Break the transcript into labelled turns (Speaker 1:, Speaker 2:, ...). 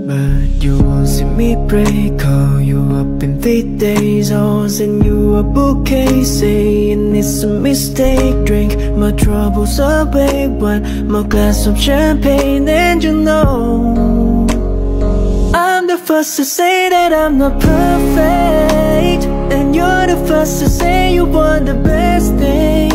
Speaker 1: But you won't see me break. Call you up in 3 days. I'll send you a bouquet, saying it's a mistake. Drink my troubles away, one more glass of champagne, and you know I'm the first to say that I'm not perfect, and you're the first to say you want the best thing.